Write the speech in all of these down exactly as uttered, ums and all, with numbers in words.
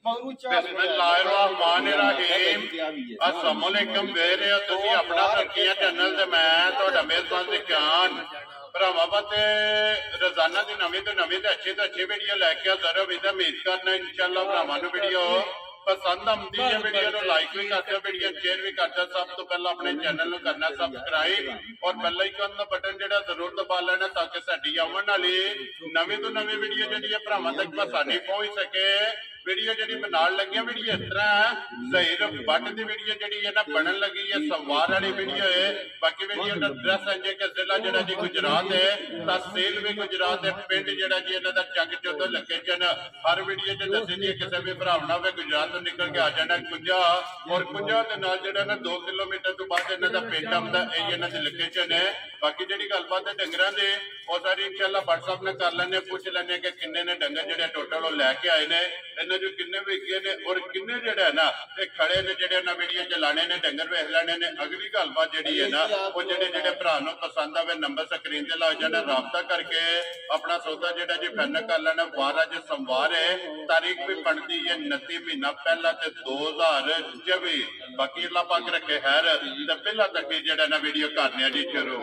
बिस्मिल्लाहिर्रहमानिर्रहीम अस्सलाम वालेकुम देख रहे हो तुसी अपना तरक्कियां चैनल ते मैं तुहाडा मेज़बान ज़िक्रान भरावां ते रोजाना दी नवीं तो नवीं ते अच्छी तो अच्छी वीडियो लैके हाज़र होई ते उम्मीद करना इंशाअल्लाह भरावां नूं वीडियो पसंद आती है। वीडियो को लाइक भी करते हो, वीडियो शेयर भी करते हो। सब तो पहले अपने चैनल को करना सब्सक्राइब और बेल आइकन का बटन जो जरूर दबा लेना ताकि साडी आने वाली नवी तो नवी वीडियो जी भरावां तक आसानी पहुंच सके। वीडियो जी बनाने लगी वीडियो इस तरह है ज़हीर बट की वीडियो जी है ना बनन लगी है संवार वाली वीडियो है। बाकी वीडियो का एड्रैस है जी कि जिला जो जी गुजरात है, तहसील भी गुजरात है, पिंड जो जी इन्हों का चक चौदह लोकेशन हर वीडियो च दसी दी किसी भी भरावना हो गुजरात तो निकल के आ जाना कुंजा और कुंजा के नाल जो ना दो किलोमीटर तो बाद इन्हों का पिंड आता है, इन्हों की लोकेशन है। बाकी जी गलबात है डंगर की वो सारी इंशाअल्लाह व्हाट्सएप ने कर लें, पूछ लें कि किन्ने ने डंगर जो टोटल वो लैके आए ने, इन्हें जो किन्ने विके ने और किन्ने जो है ना खड़े ने जो ना वीडियो चलाने ने डंगर वेख लेने ने। अगली गलबात जी है ना वो जो जो भरा पसंद आवे नंबर स्क्रीन से ला जाना, राबता करके अपना सौदा जो जी फाइनल कर लेना। बारह जो सोमवार है, तारीख भी बनती है उनती महीना पहला ते दो हजार चौबी। बाकी अल्लाह पाक रखे खैर पहला तक जो ना वीडियो करने जी शुरू।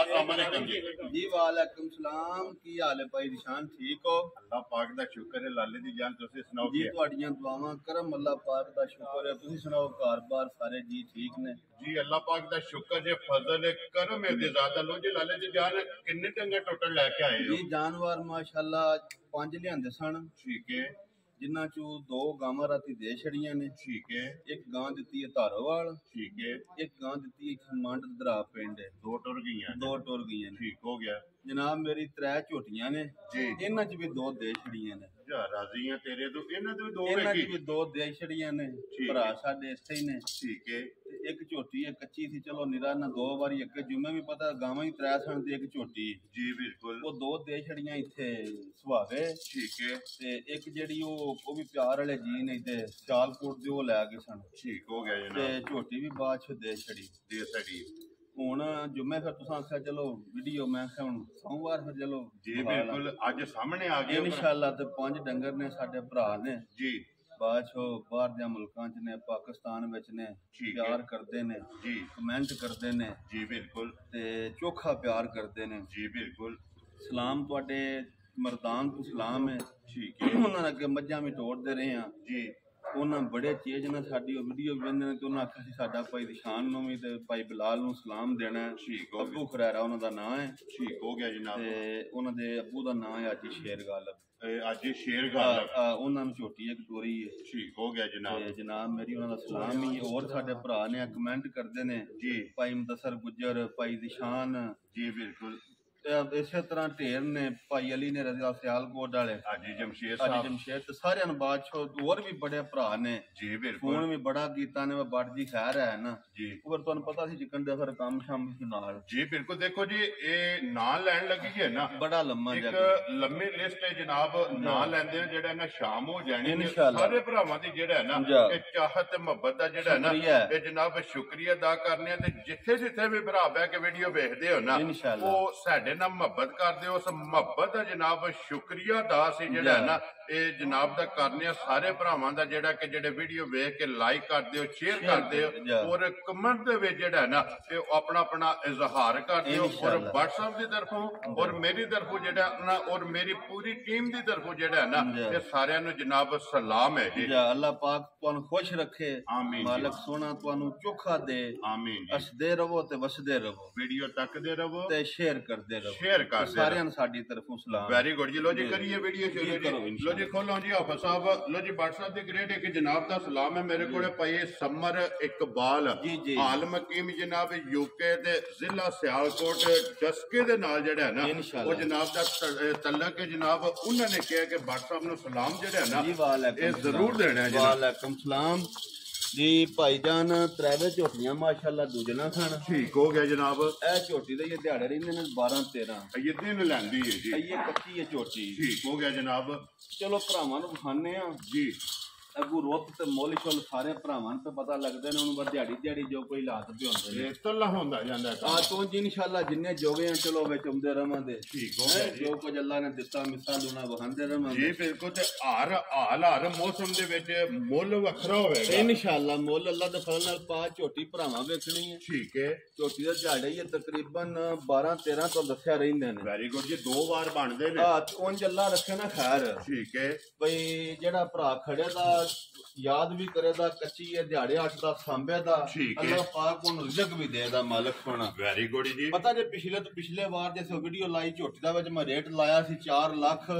जी वालेकुम सलाम, की हाल है भाई निशान, ठीक हो? अल्लाह पाक दा शुक्र है। लाले दी जान तुसी सुनाओ जी, तुहाडियां दुआवां करम अल्लाह पाक दा शुक्र है। तुसी सुनाओ घर बार सारे जी ठीक ने? जी अल्लाह पाक दा शुक्र है, फजल है, करम है दी ज़ात। लो जी लाले दी जान किन्ने डंगर टोटल लेके आए हो? जी जानवर माशाअल्लाह पांच लियांदे सन। ठीक है, जिन्हां चों दो गावां राती दे छड़ियां ने। ठीक है, एक गां दित्ती है धारोवाल, ठीक है, एक गां दित्ती है मंड दरा पिंड है। दो टुर गईयां दो टुर गईयां ने। ठीक हो गया जनाब मेरी त्रै झोटियां ने जी, इन्हां च भी दो दे छड़ियां ने। जा राजी हैं तेरे तो इन्हां दे दो इन्हां वेखी च भी दो दे छड़ियां ने, भरा साडे इत्थे ही ने। ठीक है, एक झोटी है कच्ची थी, चलो निरा ना दो बारी एक जुम्मे भी पता गावां ही त्रै सन ते एक झोटी जी बिल्कुल वो दो दे छड़ियां इत्थे सुहावे। ठीक है, ते एक जेड़ी ओ ओ भी प्यार वाले जी ने ते सियालकोट दे ओ लै गए सन। ठीक हो गया ते जनाब, झोटी भी बाद च दे छड़ी दे सड़ी हुण जुम्मे फिर तुसां आख्या चलो वीडियो, मैं आख्या हुण सोमवार फिर चलो जी बिल्कुल अज सामने आ गए इंशाअल्लाह। ते पंज डंगर ने साडे भरा ने जी, बाद चो बाहर दे मुल्कां च ने, पाकिस्तान विच ने, प्यार करदे ने जी, कमेंट करदे ने जी बिल्कुल, ते चोखा प्यार करदे ने जी बिल्कुल। सलाम तुहाडे मरदान तो सलाम है। ठीक है, उन्हां अगे मज्जां भी तोड़दे रहे हां जी, उन्हां बड़े चेज ने साडी वीडियो भी वेंदे ने ते उन्हां आख्या सी साडा भाई दिशान नूं भी ते भाई बिलाल नूं सलाम देना है। ठीक हो अब्बू खरैरा उन्हां दा नाम है। ठीक हो गया जनाब, ते उन्हां दे अब्बू दा नाम है अजी शेर गालिब। अज शेर गालिब उन्हां नूं झोटी इक टोरी है। ठीक हो गया जनाब, ते जनाब मेरी उन्हां दा सलाम ही और साडे भरा ने कमेंट करदे ने जी, भाई मुदस्सर गुज्जर, भाई दिशान जी बिल्कुल, इसे तरह ढेर ने भाई अली ने रज़ा सियालकोट वाले, हाजी जमशेद हाजी साहब, जमशेद ते सारे बाद चो और भी बड़े भरा ने जी बिल्कुल, फोन भी बड़ा कीता ने। बट जी खैर है ना जी, फिर तुहानू पता सी चिकन दे फिर काम शाम नाल जी बिल्कुल। देखो जी ये नां लैन लगी है ना बड़ा लम्मा एक जगह लम्मी लिस्ट है जनाब, नां लैंदे जेड़ा ना शाम हो जानी इंशाअल्लाह। सारे भरावां दी जेड़ा है ना ये चाहत ते मोहब्बत दा जेड़ा है ना ये जनाब शुक्रिया अदा करने ते जिथे जिथे भी भरा बैठ के वीडियो वेखदे हो ना इंशाअल्लाह वो साडे नाल मोहब्बत करदे हो। उस मोहब्बत दा जनाब शुक्रिया अदा सी जेड़ा है ना ये जनाब दा करने सारे भरावां दा जेड़ा कि जेड़े वीडियो वेख के लाइक करदे हो, शेयर करदे हो और कमेंट दे विच जेड़ा है ना ये अपना अपना इजहार करदे हो। और व्हाट्सएप दी तरफों और मेरी तरफों जेड़ा ना और मेरी पूरी टीम दी तरफों जेड़ा है ना ये सारियां नूं जनाब सलाम है जी। अल्लाह पाक तुहानू खुश रखे, आमीन, मालिक सोना तुहानू चोखा दे, आमीन। हसदे रहो ते वसदे रहो, वीडियो तकदे रहो ते शेयर करदे रहो, शेयर करदे सारियां नूं साडी तरफों सलाम। वेरी गुड जी। लो जी करिए वीडियो शुरू जी। लो जी खोलो जी हाफिज साहब। लो जी व्हाट्सएप दी ग्रेड एक जनाब दा सलाम है मेरे कोले भाई समर इकबाल जी जी आलम हकीम जनाब यूके दे जिला सियालकोट डस्के दे नाल जेड़ा है ना वो जनाब दा तल्लक है जनाब। उन्होंने कहा कि व्हाट्सएप नूं सलाम जेड़ा है ना ये जरूर देना है। वालेकुम सलाम जी भाईजान। त्रै झोटियां माशाअल्लाह दूजना सन। ठीक हो गया जनाब। ए झोटी दे ये दिहाड़े रहिंदे ने बारह तेरह। ये दिन लैंदी है जी। ये कच्ची है झोटी। ठीक हो गया जनाब। चलो भरावां नूं विखाने आ जी। अगू रुत ते मुल शुल सारे भरावां नूं पता लगदे ने, हुण दिहाड़ी दिहाड़ी जो कोई हालात भी होंदे ने तल्ला होंदा जांदा है। हां तो जी इंशाअल्लाह जिन्ने जोगे हैं चलो विच उमदे रहांदे। ठीक हो गया जी, जो कुछ अल्लाह ने दिता मिसाल उना वहांदे रहांगे जी बिल्कुल। ते हर हाल हर मौसम दे विच मुल वखरा होवेगा इंशाअल्लाह। मुल अल्लाह दे फजल नाल पा झोटी भरावां वेखणी है। ठीक है, झोटी दा दिहाड़ा ही तकरीबन बारह तेरह तो दस्सिया रहिंदे ने। वेरी गुड जी, दो बार बनदे ने। हां ते उंज अल्लाह रखे ना खैर। ठीक है बई जेड़ा भरा खड़े दा याद भी करे दा कच्ची है दिहाड़े अठ दा सांबे दा, अल्लाह पाक उन्हें रिज़्क भी दे दा मालिक सोना। वेरी गुड जी। पता जे पिछले तो पिछले बार जैसे वीडियो लाई झोटी दा विच मैं रेट लाया सी चार लाख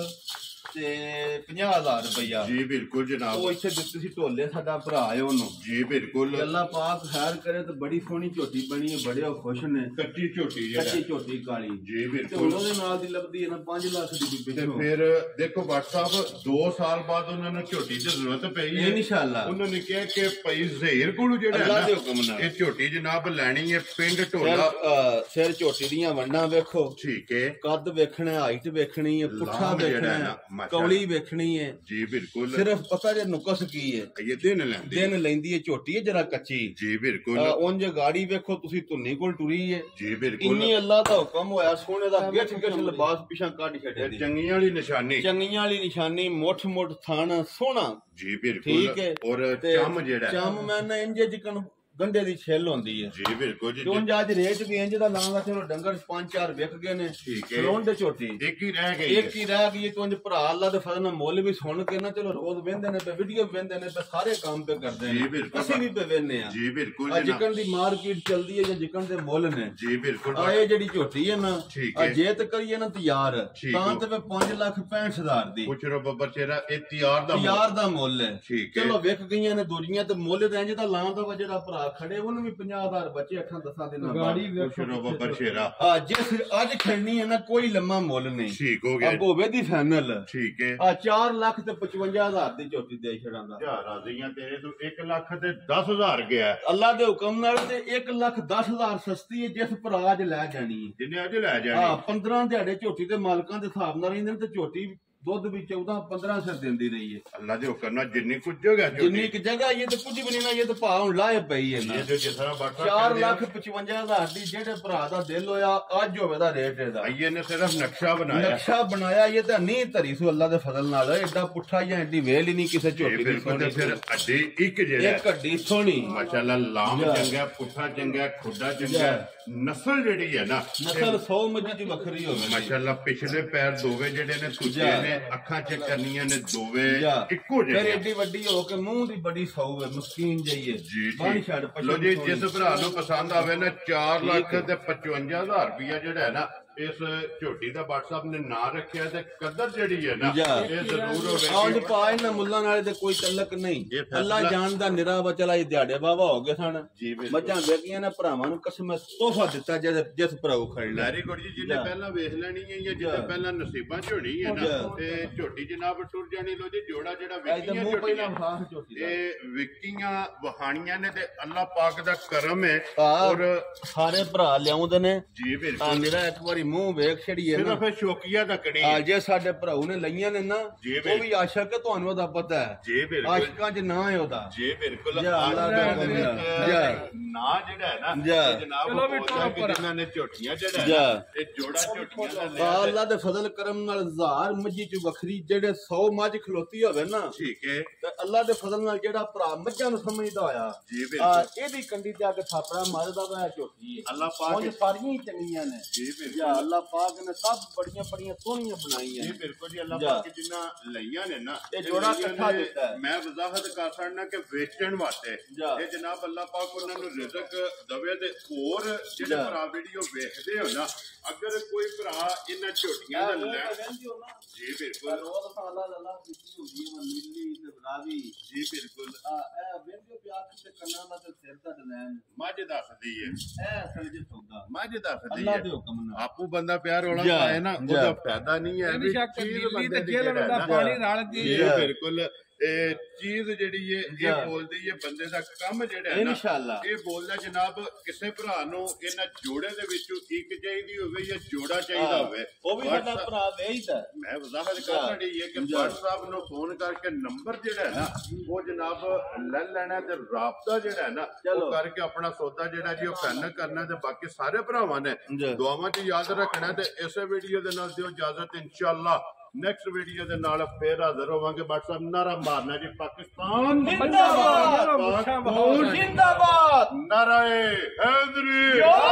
ते पचास हजार रुपया। जी बिल्कुल जनाब। वो इत्थे दित्ती सी ढोले साडा भरा है ओनू। जी बिल्कुल। अल्लाह पाक खैर करे तो बड़ी सोहनी झोटी बनी है, बड़े खुश ने। कच्ची झोटी कच्ची झोटी काली। जी बिल्कुल। ਉਹਦੇ ਨਾਲ ਦੀ ਲੱਗਦੀ ਹੈ ਨਾ पांच लाख ਦੀ ਵੀ ਤੇ ਫਿਰ ਦੇਖੋ ਬਾਟ ਸਾਹਿਬ ਦੋ ਸਾਲ ਬਾਅਦ ਉਹਨਾਂ ਨੂੰ ਝੋਟੀ ਦੀ ਜ਼ਰੂਰਤ ਪਈ ਹੈ ਇਨਸ਼ਾਅੱਲਾ। ਉਹਨਾਂ ਨੇ ਕਿਹਾ ਕਿ ਭਾਈ ਜ਼ਹੀਰ ਕੋਲ ਜਿਹੜਾ ਅੱਲਾਹ ਦੇ ਹੁਕਮ ਨਾਲ ਇਹ ਝੋਟੀ ਜਨਾਬ ਲੈਣੀ ਹੈ ਪਿੰਡ ਢੋਲਾ। ਸਿਰ ਝੋਟੀ ਦੀਆਂ ਵੰਡਾਂ ਵੇਖੋ। ਠੀਕ ਹੈ, ਕੱਦ ਵੇਖਣਾ, ਹਾਈਟ ਵੇਖਣੀ ਹੈ, ਪੁੱਠਾ ਵੇਖਣਾ, ਕੌਲੀ ਵੇਖਣੀ है। जी बिल्कुल। सिर्फ पता जे नुकस की है, ये दिन लेंदी दिन लेंदी है झोटी है जरा कच्ची। जी बिल्कुल। उंज गाड़ी वेखो तुसी धुन्नी कोल टुरी है। जी बिल्कुल। इन्नी अल्लाह दा हुक्म होया सोने दा गिठ गिठ लिबास पिछा काट छड़े दी। चंगियां वाली निशानी, चंगियां वाली निशानी, मुठ मुठ थान सोना। जी बिल्कुल। ठीक है। और चम जेड़ा चम मैं ना इंजे जिकन गंडे दी छेल होंदी है। जी बिल्कुल जी। क्यों आज रेट भी इंज दा लांगा चलो डंगर पांच चार विक गए ने। ठीक है। रोंड दे झोटी एक ही रह गई, एक ही रह गई। तो इंज भरा अल्लाह दे फजल नाल मुल भी सुन के ना चलो रोज वेंदे ने पे वीडियो वेंदे ने पे सारे काम पे करदे ने। जी बिल्कुल। ਅਸੀਂ भी पे वेने आ। जी बिल्कुल। आ जिकन दी मार्केट चलदी है या जिकन दे मुल ने। जी बिल्कुल। आ ये जेडी झोटी है ना, ठीक आ है। जे ते करिए ना तैयार तां ते मैं पांच लाख पैंठ हजार दी कुछ रो बब्बर चेहरा ए तैयार दा तैयार दा मुल है। ठीक है। चलो विक गईयां ने दूरियां ते मुल ते इंज दा लां दा जेड़ा भरा खड़े ਉਹਨੂੰ ਵੀ पचास हजार बचे अठां दसां दिन गाड़ी कुछ रो बब्बर चेहरा। आ जिस आज खेलनी है ना कोई लम्मा मुल नहीं। ठीक हो गया। अब होवे दी फाइनल। ठीक है। आ चार लाख ते पचवंजा हजार दी झोटी दे छड़ांदा। यार राज़ियां तेरे तो एक लाख ते दस हजार गया अल्लाह दे हुक्म नाल ते एक लाख दस हजार सस्ती है जिस पर आज लै जानी है। जिन्हें अज लै जानी। हां पंद्रह दिहाड़े झोटी दे मालकां दे हिसाब नाल रहिंदे ते झोटी दुध भी चौदह पंद्रह सिर देंदी रही है। अल्लाह दे हुक्म नाल जिन्नी कुछ जगह जिन्नी की जगह ये तो कुछ भी नहीं ना, ये तो भाव हुण लाए पई है ना। ये जो जितना बाटा चार लाख पचवंजा हजार दी जेड़े भरा दा दिल होया अज होवे दा रेट एदा। ये ने सिर्फ नक्शा बनाया, नक्शा बनाया। ये तो नहीं धरी सो अल्लाह दे फजल नाल एडा पुठा या एडी वेल ही नहीं किसे झोटी दी सोनी। फिर अड्डी एक जेड़ा एक हड्डी सोनी माशाल्लाह लाम चंगा, पुठा चंगा, खुड्डा चंगा। नस्ल जेड़ी है ना, नस्ल सौ मजी दी वखरी होवे माशाल्लाह। पिछले पैर दोवे जेड़े ने सुजे ने, अखां चेक करनियां ने दोवे इक्को जेही। फिर एडी वड्डी हो के मुंह दी बड़ी सौ है, मस्कीन जई है। जी जी। लो जी, जिस भरा नूं पसंद आवे ना चार लाख ते पचवंजा हजार रुपया जेड़ा है ना इस झोटी दा बाट साहब ने ना रखिया ते कदर जेड़ी है ना ये जरूर होवे। आज पाए ना मुल्लां नाले ते कोई तलक नहीं। अल्लाह जानदा निरा बचला ये दिहाड़े बाबा हो गए सन। मज्जां वेखियां ना भरावां नूं कसम तोहफा दिता जिस जिस भराऊ खड़ना। वेरी गुड जी। जिन्हें पहला वेख लेनी है या जिन्हें पहला नसीबां च होनी है ना ते झोटी जनाब टुर जानी। लो जी जोड़ा जेड़ा विकियां झोटी ए विकियां वहाणियां ने ते अल्लाह पाक दा करम है। और सारे भरा लियाउंदे ने। जी बिल्कुल। निरा एक बारी मुंह वेख छड़ीए ना सिर्फ शौकिया तकड़ी आ जे साडे भराऊ ने लईयां ने ना वो भी आशिक है, तुहानू ओदा पता है। जी बिल्कुल। आशिकां च ना है ओदा। जी बिल्कुल। जा अल्लाह दा हुक्म है। जा ना जेड़ा है ना जनाब वो जिन्हां ने झोटियां जेड़ा है ना ए जोड़ा झोटियां दा लिया अल्लाह दे फजल करम नाल हजार मज्जी च वखरी जेड़े सौ मज खलोती होवे ना। ठीक है। ते अल्लाह दे फजल नाल जेड़ा भरा मज्जां नूं समझदा होया जी बिल्कुल एदी कंडी ते आके थापड़ा मारदा वा झोटी अल्लाह पाक सारियां ही चंगियां ने। जी बिल्कुल। अल्लाह पाक ने सब बड़ियां बड़ियां सोहनियां बनाई हैं। जी बिल्कुल जी। अल्लाह पाक जिन्ना लईयां ने ना ये जोड़ा इकट्ठा दिता है। मैं वजाहत कर सकना कि वेचण वास्ते ये जनाब अल्लाह पाक उन्हां नूं रिज़्क दवे ते और जेड़े भरा वीडियो वेखदे हो ना अगर कोई भरा इन्हां झोटियां दा ले जी बिल्कुल रोज़ साला अल्लाह कीती हुंदी है नीली ते गुलाबी। जी बिल्कुल। आ ए वेंदे पे आंख ते कन्नां दा ते सिर दा डिजाइन मझ दसदी है। ए असल च सौदा मझ दसदी है अल्लाह दे हुक्म नाल। आपू बंदा प्यार होना पाए ना ओदा फायदा नहीं है भी चीज बंदे दी जेड़ा पानी रल दी। जी बिल्कुल। चीज जिहड़ी है ये बोलदी है बंदे दा कम जिहड़ा है इंशाअल्लाह ये बोलदा जनाब किसे भरा नु इन्हां जोड़े दे विचों एक चाहिदी होवे या जोड़ा चाहिदा होवे ओ भी साडा भरा देईदा मैं वजाहत करना दी है कि भट्ट साहब नु फोन करके नंबर जिहड़ा है ना वो जनाब ले लेना ते राबता जिहड़ा है ना वो करके अपना सौदा जिहड़ा जी ओ फाइनल करना ते बाकी सारे भरावां ने दुआवां च याद रखना ते इस वीडियो दे नाल दिओ इजाजत इंशाअल्लाह नेक्स्ट वीडियो दे नाल फिर हाजिर होवांगे। व्हाट्सएप नारा मारना जी पाकिस्तान जिंदाबाद जिंदाबाद नारा हैदरी